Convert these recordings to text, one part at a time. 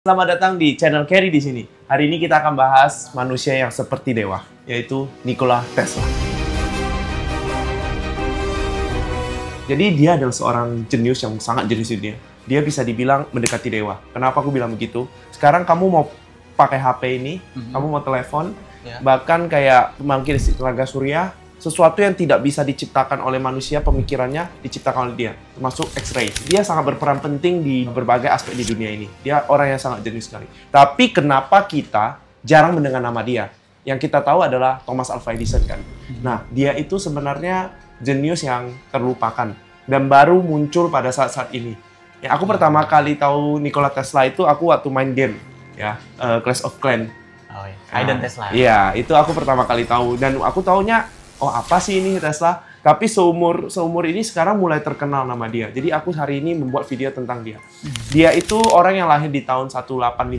Selamat datang di channel Carry di sini. Hari ini kita akan bahas manusia yang seperti dewa, yaitu Nikola Tesla. Jadi dia adalah seorang jenius yang sangat jenius di dunia. Dia bisa dibilang mendekati dewa. Kenapa aku bilang begitu? Sekarang kamu mau pakai HP ini, kamu mau telepon, bahkan kayak memanggil tenaga surya, sesuatu yang tidak bisa diciptakan oleh manusia, pemikirannya diciptakan oleh dia, termasuk X-ray. Dia sangat berperan penting di berbagai aspek di dunia ini. Dia orang yang sangat jenius sekali. Tapi kenapa kita jarang mendengar nama dia? Yang kita tahu adalah Thomas Alva Edison kan. Nah, dia itu sebenarnya jenius yang terlupakan dan baru muncul pada saat-saat ini. Ya, aku pertama kali tahu Nikola Tesla itu aku waktu main game, ya, Clash of Clans. Oh iya, Aiden Tesla. Iya, itu aku pertama kali tahu dan aku taunya oh apa sih ini Tesla? Tapi seumur ini sekarang mulai terkenal nama dia. Jadi aku hari ini membuat video tentang dia. Dia itu orang yang lahir di tahun 1856.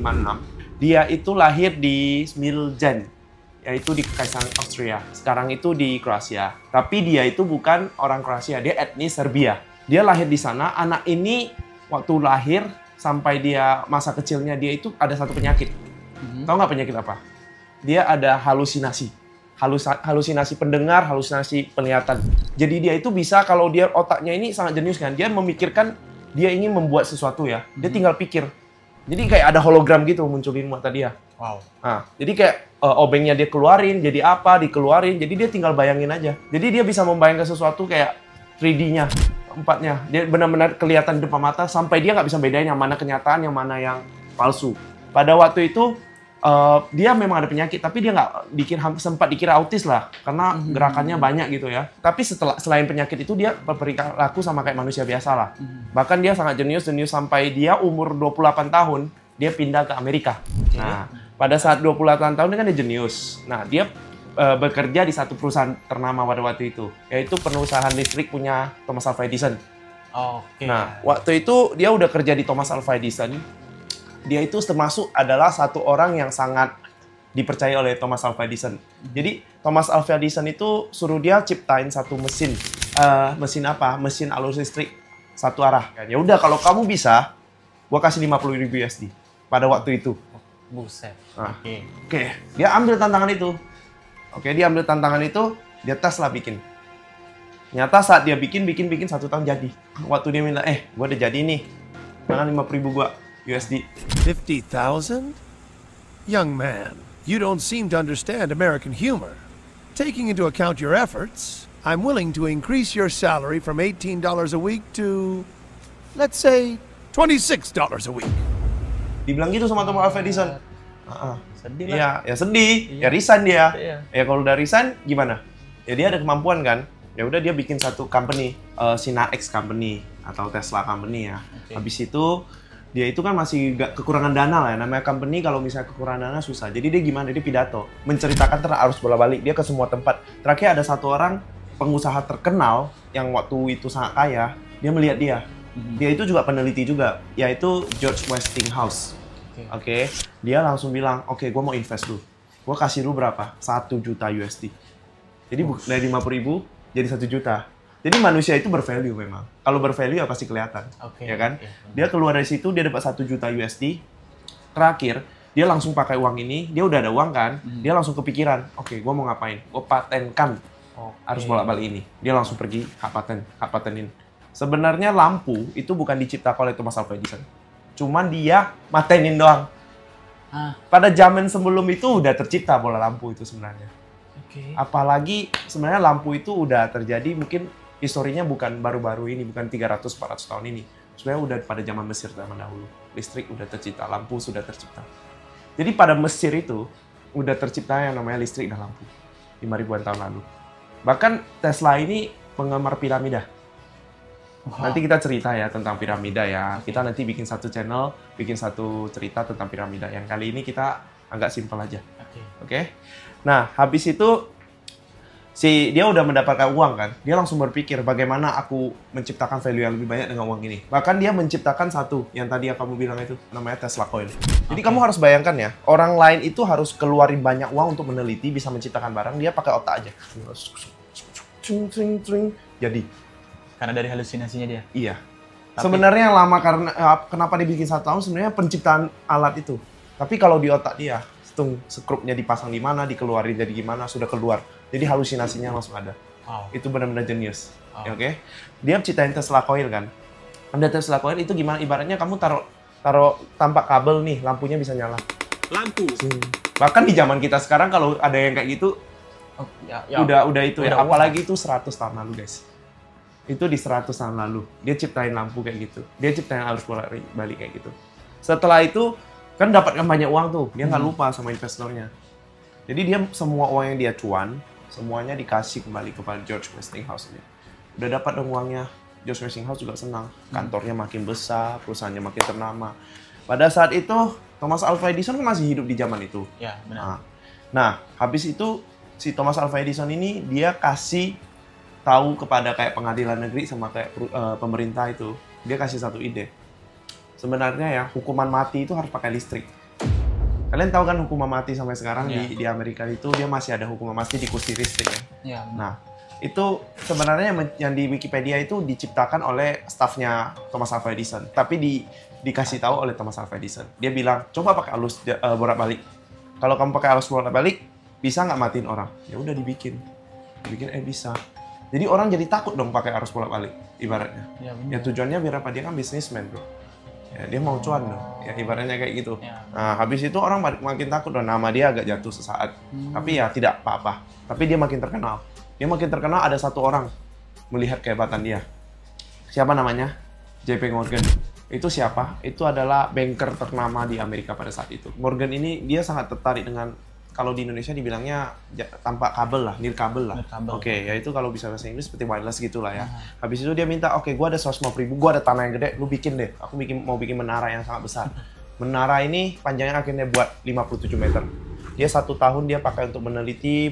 Dia itu lahir di Smiljan, yaitu di Kekaisaran Austria. Sekarang itu di Kroasia. Tapi dia itu bukan orang Kroasia, dia etnis Serbia. Dia lahir di sana. Anak ini waktu lahir sampai dia masa kecilnya dia itu ada satu penyakit. Tahu nggak penyakit apa? Dia ada halusinasi. Halusinasi pendengar, halusinasi penglihatan. Jadi dia itu bisa, kalau dia otaknya ini sangat jenius kan, dia memikirkan dia ingin membuat sesuatu ya, dia tinggal pikir. Jadi kayak ada hologram gitu munculin mata dia. Wow. Nah, jadi kayak obengnya dia keluarin, jadi apa, dikeluarin, jadi dia tinggal bayangin aja. Jadi dia bisa membayangkan sesuatu kayak 3D-nya, empatnya. Dia benar-benar kelihatan di depan mata, sampai dia nggak bisa bedain yang mana kenyataan, yang mana yang palsu. Pada waktu itu, dia memang ada penyakit, tapi dia nggak sempat dikira autis lah, karena gerakannya banyak gitu ya. Tapi selain penyakit itu, dia berperilaku sama kayak manusia biasa lah. Bahkan dia sangat jenius sampai dia umur 28 tahun, dia pindah ke Amerika. Nah, pada saat 28 tahun, dia kan dia jenius. Nah, dia bekerja di satu perusahaan ternama pada waktu itu, yaitu perusahaan listrik punya Thomas Alva Edison. Nah, waktu itu dia udah kerja di Thomas Alva Edison. Dia itu termasuk adalah satu orang yang sangat dipercaya oleh Thomas Alva Edison. Jadi Thomas Alva Edison itu suruh dia ciptain satu mesin, mesin arus listrik satu arah. Ya udah kalau kamu bisa, gua kasih 50.000 USD pada waktu itu. Buset. Nah, Oke, dia ambil tantangan itu. Dia ambil tantangan itu, dia tes lah bikin. Nyata saat dia bikin 1 tahun jadi. Waktu dia minta, gua udah jadi nih, mana 50.000 gua USD. 50,000? Young man, you don't seem to understand American humor. Taking into account your efforts, I'm willing to increase your salary from $18 a week to, let's say, $26 a week. Dibilang gitu sama Thomas Alva Edison. Sedih lah. Ya sedih. Ya resign dia. Ya kalau udah resign gimana? Ya dia ada kemampuan kan. Ya udah dia bikin satu company, Sinax Company atau Tesla Company ya. Habis itu dia itu kan masih kekurangan dana lah ya. Namanya company kalau misalnya kekurangan dana susah. Jadi dia gimana? Dia pidato. Menceritakan harus bola-balik. Dia ke semua tempat. Terakhir ada satu orang pengusaha terkenal yang waktu itu sangat kaya. Dia melihat dia. Dia itu juga peneliti juga. Yaitu George Westinghouse. Dia langsung bilang, gue mau invest dulu. Gue kasih lu berapa? 1 juta USD. Jadi dari 50.000 jadi 1 juta. Jadi manusia itu bervalue memang. Kalau bervalue ya pasti kelihatan, ya kan? Dia keluar dari situ, dia dapat 1 juta USD. Terakhir, dia langsung pakai uang ini. Dia udah ada uang kan? Dia langsung kepikiran, gue mau ngapain? Gue patenkan harus bolak-balik ini. Dia langsung pergi hak patenin. Sebenarnya lampu itu bukan diciptakan oleh Thomas Alva Edison. Cuman dia matenin doang. Pada zaman sebelum itu udah tercipta bola lampu itu sebenarnya. Apalagi sebenarnya lampu itu udah terjadi mungkin historinya bukan baru-baru ini, bukan 300-400 tahun ini. Sebenarnya udah pada zaman Mesir zaman dahulu. Listrik udah tercipta, lampu sudah tercipta. Jadi pada Mesir itu udah tercipta yang namanya listrik dan lampu. 5.000-an tahun lalu. Bahkan Tesla ini penggemar piramida. Nanti kita cerita ya tentang piramida ya. Kita nanti bikin satu channel, bikin satu cerita tentang piramida. Yang kali ini kita agak simpel aja. Nah, habis itu dia udah mendapatkan uang kan, dia langsung berpikir bagaimana aku menciptakan value yang lebih banyak dengan uang ini. Bahkan dia menciptakan satu, yang tadi yang kamu bilang itu, namanya Tesla Coin. Jadi kamu harus bayangkan ya, orang lain itu harus keluarin banyak uang untuk meneliti, bisa menciptakan barang, dia pakai otak aja. Jadi. Karena dari halusinasinya dia? Iya. Sebenarnya yang lama karena kenapa dibikin 1 tahun sebenarnya penciptaan alat itu. Tapi kalau di otak dia, skrupnya dipasang di mana, dikeluarin jadi gimana, sudah keluar. Jadi halusinasinya langsung ada. Wow. Itu benar-benar jenius. Wow. Oke. Dia ciptain Tesla coil kan. Ada Tesla coil itu gimana? Ibaratnya kamu taruh tanpa kabel nih, lampunya bisa nyala. Lampu. Bahkan di zaman kita sekarang kalau ada yang kayak gitu, udah itu ya. Apalagi itu 100 tahun lalu guys. Itu di 100 tahun lalu. Dia ciptain lampu kayak gitu. Dia ciptain arus balik kayak gitu. Setelah itu, kan dapatkan banyak uang tuh. Dia nggak lupa sama investornya. Jadi dia semua uang yang dia cuan, semuanya dikasih kembali kepada George Westinghouse. Udah dapat dong uangnya. George Westinghouse juga senang. Kantornya makin besar, perusahaannya makin ternama. Pada saat itu, Thomas Alva Edison masih hidup di zaman itu. Ya, benar. Nah, habis itu, si Thomas Alva Edison ini, dia kasih tahu kepada kayak pengadilan negeri sama kayak pemerintah itu, dia kasih satu ide. Sebenarnya ya, hukuman mati itu harus pakai listrik. Kalian tahu kan hukuman mati sampai sekarang di Amerika itu dia masih ada hukuman mati di kursi listrik ya. Ya, nah, itu sebenarnya yang di Wikipedia itu diciptakan oleh stafnya Thomas Alva Edison, tapi dikasih tahu oleh Thomas Alva Edison. Dia bilang, coba pakai arus bolak-balik. Kalau kamu pakai arus bolak-balik, bisa nggak matiin orang? Ya udah dibikin bisa. Jadi orang jadi takut dong pakai arus bolak-balik, ibaratnya. Ya tujuannya biar apa? Dia kan bisnismen, bro. Ya, dia mau cuan dong. Ya ibaratnya kayak gitu. Ya. Nah, habis itu orang makin takut dong. Nama dia agak jatuh sesaat. Tapi ya tidak apa-apa. Tapi dia makin terkenal. Dia makin terkenal, ada satu orang melihat kehebatan dia. Siapa namanya? JP Morgan. Itu siapa? Itu adalah banker ternama di Amerika pada saat itu. Morgan ini dia sangat tertarik dengan, kalau di Indonesia dibilangnya tanpa kabel lah, nirkabel lah. Oke, ya itu kalau bisa bahasa Inggris seperti wireless gitulah ya. Habis itu dia minta, oke, gue ada 150.000, gue ada tanah yang gede, lu bikin deh. Aku mau bikin menara yang sangat besar. Menara ini panjangnya akhirnya buat 57 meter. Dia 1 tahun dia pakai untuk meneliti,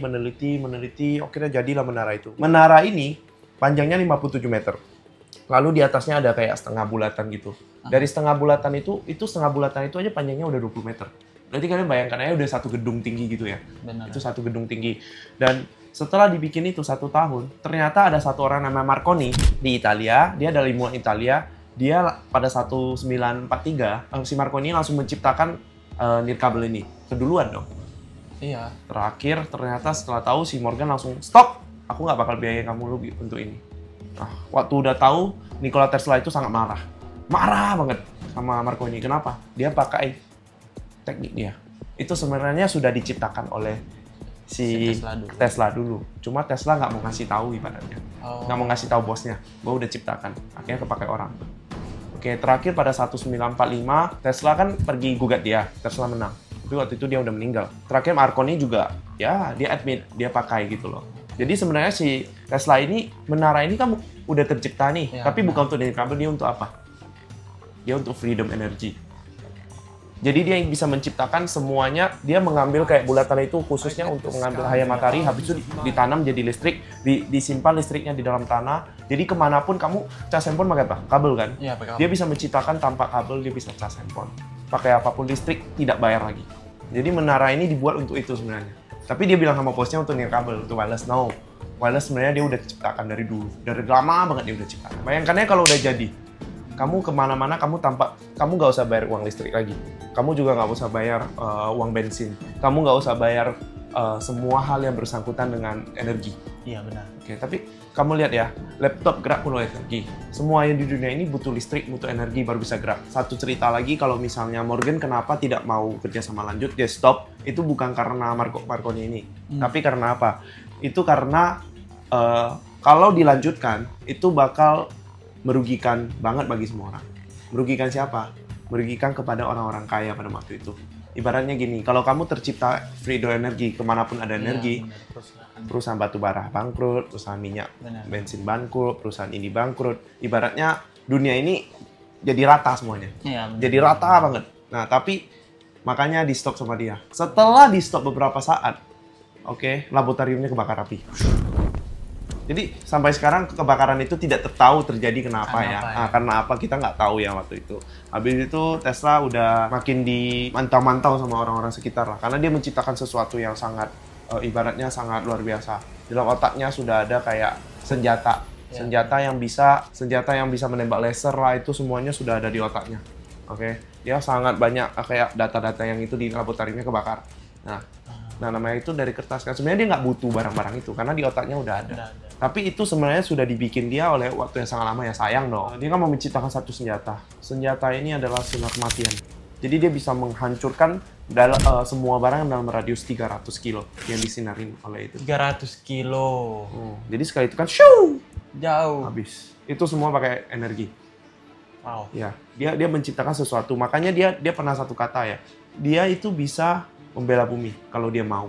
akhirnya jadilah menara itu. Menara ini panjangnya 57 meter. Lalu di atasnya ada kayak setengah bulatan gitu. Dari setengah bulatan itu setengah bulatan itu aja panjangnya udah 20 meter. Berarti kalian bayangkan aja udah satu gedung tinggi gitu ya. Benar. Itu satu gedung tinggi. Dan setelah dibikin itu 1 tahun, ternyata ada satu orang namanya Marconi di Italia. Dia dari ilmuwan Italia. Dia pada 1943, si Marconi langsung menciptakan nirkabel ini. Keduluan dong. Iya. Terakhir, ternyata setelah tahu si Morgan langsung, stop! Aku nggak bakal biayain kamu lu untuk ini. Nah, waktu udah tahu, Nikola Tesla itu sangat marah. Marah banget sama Marconi. Kenapa? Dia pakai teknik dia. Itu sebenarnya sudah diciptakan oleh si Tesla dulu. Cuma Tesla nggak mau ngasih tahu ibaratnya. Nggak mau ngasih tahu bosnya. Gua udah ciptakan. Akhirnya kepakai orang. Oke, terakhir pada 1945, Tesla kan pergi gugat dia. Tesla menang. Tapi waktu itu dia udah meninggal. Terakhir Marconi juga, ya dia admit, dia pakai gitu loh. Jadi sebenarnya si Tesla ini, menara ini kan udah tercipta nih. Ya, tapi bukan untuk nirkabel, dia untuk apa? Dia untuk freedom energy. Jadi dia yang bisa menciptakan semuanya, dia mengambil kayak bulatan itu khususnya untuk mengambil cahaya matahari, habis itu ditanam jadi listrik, disimpan listriknya di dalam tanah. Jadi kemanapun kamu cas handphone pakai apa? Kabel kan? Ya, dia bisa menciptakan tanpa kabel, dia bisa cas handphone. Pakai apapun listrik, tidak bayar lagi. Jadi menara ini dibuat untuk itu sebenarnya. Tapi dia bilang sama bosnya untuk nirkabel, untuk wireless. No, wireless sebenarnya dia udah ciptakan dari dulu. Dari lama banget dia udah ciptakan. Bayangkannya kalau udah jadi, kamu kemana-mana kamu nggak usah bayar uang listrik lagi. Kamu juga nggak usah bayar uang bensin. Kamu nggak usah bayar semua hal yang bersangkutan dengan energi. Iya benar. Oke, tapi kamu lihat ya, laptop gerak penuh energi. Semua yang di dunia ini butuh listrik, butuh energi baru bisa gerak. Satu cerita lagi, kalau misalnya Morgan kenapa tidak mau kerja sama lanjut, dia stop. Itu bukan karena Marconi ini, tapi karena apa? Itu karena kalau dilanjutkan itu bakal merugikan banget bagi semua orang. Merugikan siapa? Merugikan kepada orang-orang kaya pada waktu itu. Ibaratnya gini, kalau kamu tercipta freedom energi, kemanapun ada energi, perusahaan batu bara bangkrut, perusahaan minyak, bensin bangkrut, perusahaan ini bangkrut. Ibaratnya dunia ini jadi rata semuanya. Jadi rata banget. Nah, tapi makanya di stop sama dia. Setelah di stop beberapa saat, laboratoriumnya kebakar api. Jadi sampai sekarang kebakaran itu tidak tahu terjadi kenapa ya. Nah, karena apa kita nggak tahu ya waktu itu. Habis itu Tesla udah makin dimantau-mantau sama orang-orang sekitar lah. Karena dia menciptakan sesuatu yang sangat ibaratnya sangat luar biasa. Dalam otaknya sudah ada kayak senjata Senjata yang bisa menembak laser lah, itu semuanya sudah ada di otaknya. Oke, dia sangat banyak kayak data-data yang itu di laboratoriumnya kebakar. Nah, namanya itu dari kertas kan. Sebenarnya dia nggak butuh barang-barang itu karena di otaknya udah ada. Tapi itu sebenarnya sudah dibikin dia oleh waktu yang sangat lama, ya sayang dong. Dia kan mau menciptakan satu senjata. Senjata ini adalah sinar kematian. Jadi dia bisa menghancurkan semua barang dalam radius 300 kilo yang disinarin oleh itu. 300 kilo. Jadi sekali itu kan shoo, jauh habis. Itu semua pakai energi. Wow. Ya, dia menciptakan sesuatu. Makanya dia pernah satu kata ya. Dia itu bisa membela bumi kalau dia mau.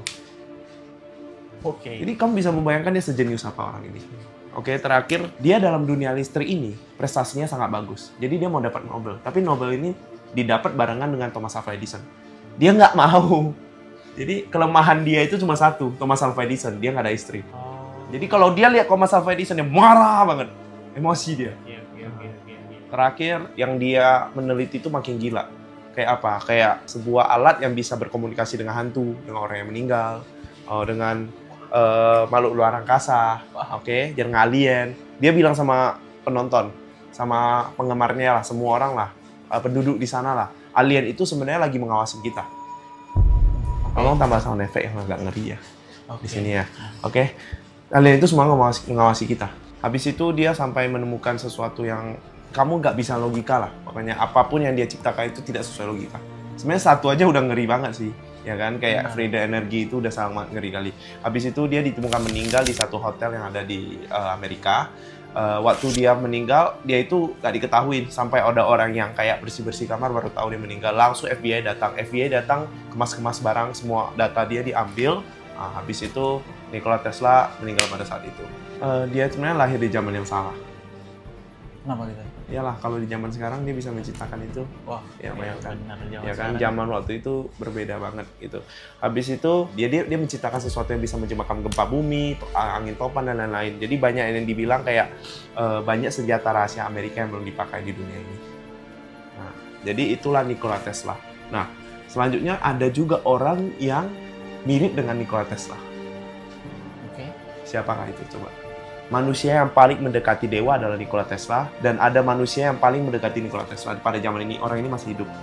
Oke. Jadi kamu bisa membayangkan dia sejenius apa orang ini. Oke, terakhir dia dalam dunia listrik ini prestasinya sangat bagus. Jadi dia mau dapat Nobel. Tapi Nobel ini didapat barengan dengan Thomas Alva Edison. Dia nggak mau. Jadi kelemahan dia itu cuma satu, Thomas Alva Edison. Dia nggak ada istri. Jadi kalau dia lihat Thomas Alva Edison, dia marah banget. Emosi dia. Terakhir, yang dia meneliti itu makin gila. Kayak apa? Kayak sebuah alat yang bisa berkomunikasi dengan hantu, dengan orang yang meninggal, dengan makhluk luar angkasa, oke, dengan alien. Dia bilang sama penonton, sama penggemarnya lah, semua orang lah, penduduk di sana lah, alien itu sebenarnya lagi mengawasi kita. Tolong tambah sound effect yang agak ngeri ya di sini ya, oke. Alien itu semua mengawasi kita. Habis itu dia sampai menemukan sesuatu yang kamu nggak bisa logika lah. Makanya apapun yang dia ciptakan itu tidak sesuai logika. Sebenarnya satu aja udah ngeri banget sih. Ya kan, kayak Frida Energy itu udah sangat ngeri kali. Habis itu dia ditemukan meninggal di satu hotel yang ada di Amerika. Waktu dia meninggal, dia itu nggak diketahui. Sampai ada orang yang kayak bersih-bersih kamar baru tahu dia meninggal. Langsung FBI datang. FBI datang, kemas-kemas barang, semua data dia diambil. Habis itu Nikola Tesla meninggal pada saat itu. Dia sebenarnya lahir di zaman yang salah. Kenapa gitu? Iyalah, kalau di zaman sekarang dia bisa menciptakan itu. Wah, ya bayangkan. Ya kan, zaman waktu itu berbeda banget gitu. Habis itu dia menciptakan sesuatu yang bisa menyebabkan gempa bumi, angin topan dan lain-lain. Jadi banyak yang dibilang kayak banyak senjata rahasia Amerika yang belum dipakai di dunia ini. Nah, jadi itulah Nikola Tesla. Nah, selanjutnya ada juga orang yang mirip dengan Nikola Tesla. Oke. Siapakah itu coba? Manusia yang paling mendekati dewa adalah Nikola Tesla, dan ada manusia yang paling mendekati Nikola Tesla pada zaman ini. Orang ini masih hidup.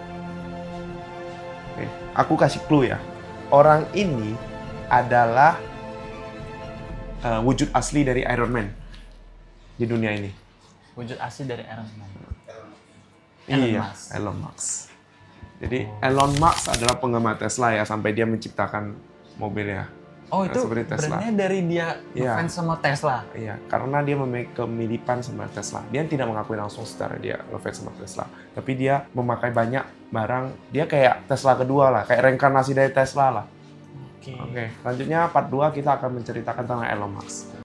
Oke. Aku kasih clue ya. Orang ini adalah wujud asli dari Iron Man di dunia ini. Wujud asli dari Iron Man. Elon Musk. Jadi Elon Musk adalah penggemar Tesla ya, sampai dia menciptakan mobilnya. Oh, itu Tesla. Brandnya dari dia ngefans sama Tesla? Iya, karena dia memiliki kemiripan sama Tesla. Dia tidak mengakui langsung secara dia ngefans sama Tesla. Tapi dia memakai banyak barang, dia kayak Tesla kedua lah, kayak reinkarnasi dari Tesla lah. Oke, selanjutnya part 2 kita akan menceritakan tentang Elon Musk.